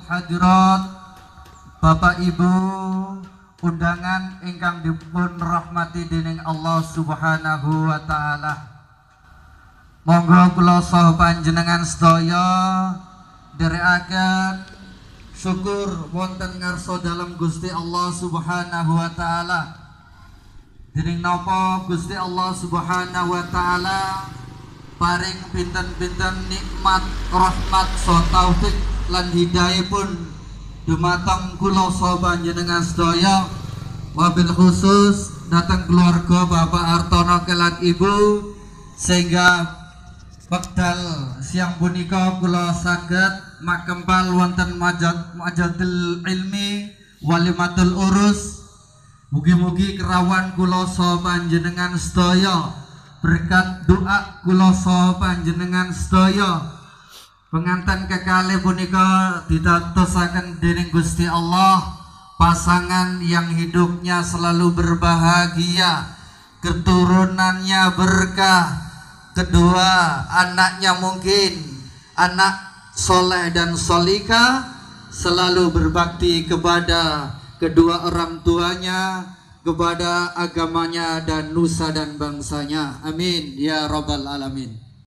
hadirat, Bapak Ibu undangan ingkang dipun rahmati dening Allah Subhanahu wa taala. Monggo kula saha panjenengan sedaya nderekaken syukur wonten ngarsa dalem Gusti Allah Subhanahu wa taala. Dening napa Gusti Allah Subhanahu wa taala paring pinten-pinten nikmat, rahmat, so taufik lan hidayah pun dumateng kula saha panjenengan sedaya, wabil khusus datang keluarga Bapak Artono kelan Ibu, sehingga wekdal siang punika kula saged makempal wonten majadil ilmi walimatul urus. Mugi-mugi kerawan kula saha panjenengan sedaya, berkat doa kula saha panjenengan sedaya, penganten kekalih punika didatosaken dening Gusti Allah pasangan yang hidupnya selalu berbahagia, keturunannya berkah, kedua anaknya mungkin anak soleh dan solika, selalu berbakti kepada kedua orang tuanya, kepada agamanya dan nusa dan bangsanya. Amin ya rabbal alamin.